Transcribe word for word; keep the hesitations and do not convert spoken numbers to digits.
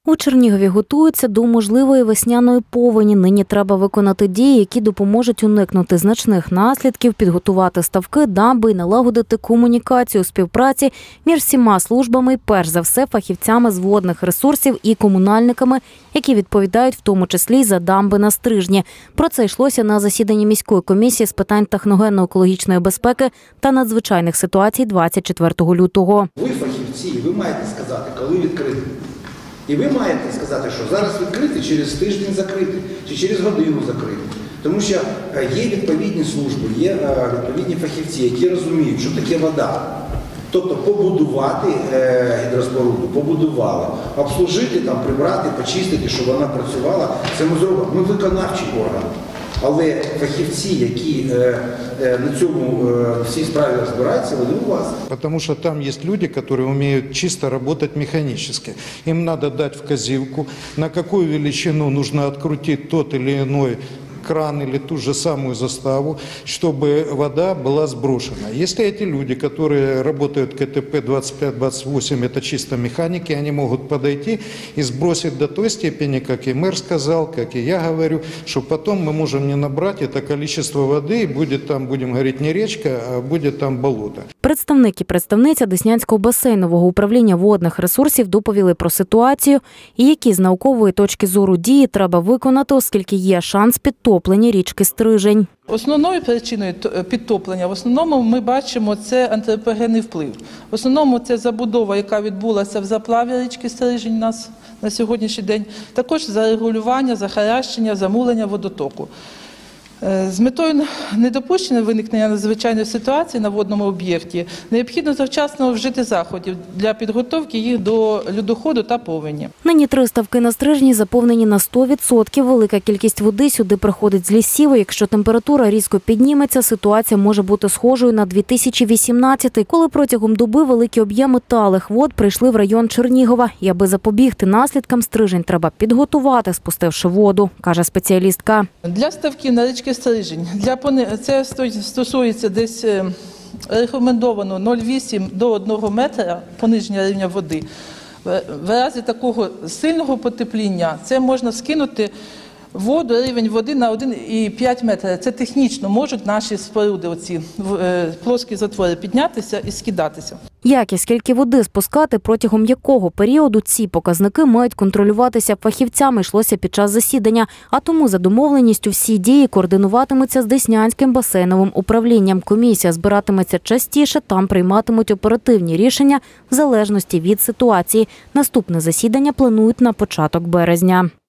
У Чернігові готуються до можливої весняної повені. Нині треба виконати дії, які допоможуть уникнути значних наслідків, підготувати ставки, дамби і налагодити комунікацію, співпраці між всіма службами і, перш за все, фахівцями з водних ресурсів і комунальниками, які відповідають в тому числі за дамби на Стрижні. Про це йшлося на засіданні міської комісії з питань техногенно-екологічної безпеки та надзвичайних ситуацій двадцять четвертого лютого. Ви фахівці, ви маєте сказати, коли відкрити. І ви маєте сказати, що зараз відкрити, через тиждень закрити, чи через годину закрити. Тому що є відповідні служби, є відповідні фахівці, які розуміють, що таке вода. Тобто побудувати гідроспоруду, побудували, обслужити, там, прибрати, почистити, щоб вона працювала. Це ми зробимо. Ми виконавчий орган. Але фахівці, які е, е, на цьому е, всій справі розбираються, вони у вас. Потому что там есть люди, которые умеют чисто работать механически. Им надо дать вказівку, на какую величину нужно открутить тот или иной кран или ту же самую заставу, чтобы вода была сброшена. Если эти люди, которые работают КТП двадцать пять двадцать восемь, это чисто механики, они могут подойти и сбросить до той степени, как и мэр сказал, как и я говорю, что потом мы можем не набрать это количество воды, и будет там, будем говорить, не речка, а будет там болото. Представник і представниця Деснянського басейнового управління водних ресурсів доповіли про ситуацію і які з наукової точки зору дії треба виконати, оскільки є шанс підтоплення річки Стрижень. Основною причиною підтоплення, в основному ми бачимо, це антропогенний вплив. В основному це забудова, яка відбулася в заплаві річки Стрижень у нас на сьогоднішній день, також зарегулювання, захаращення, замулення водотоку. З метою недопущення виникнення надзвичайної ситуації на водному об'єкті необхідно завчасно вжити заходів для підготовки їх до льодоходу та повені. Нині три ставки на Стрижні заповнені на сто відсотків. Велика кількість води сюди приходить з лісів. Якщо температура різко підніметься, ситуація може бути схожою на дві тисячі вісімнадцятий, коли протягом доби великі об'єми талих вод прийшли в район Чернігова. І аби запобігти наслідкам, Стрижень треба підготувати, спустивши воду, каже спеціалістка. Для ставків на річки Стрижень, для це стосується десь рекомендовано нуль цілих вісім до одного метра пониження рівня води. В разі такого сильного потепління це можна скинути воду, рівень води на один цілих п'ять метра. Це технічно можуть наші споруди, оці плоскі затвори, піднятися і скидатися. Як і скільки води спускати, протягом якого періоду, ці показники мають контролюватися фахівцями, йшлося під час засідання. А тому за домовленістю всі дії координуватимуться з Деснянським басейновим управлінням. Комісія збиратиметься частіше, там прийматимуть оперативні рішення в залежності від ситуації. Наступне засідання планують на початок березня.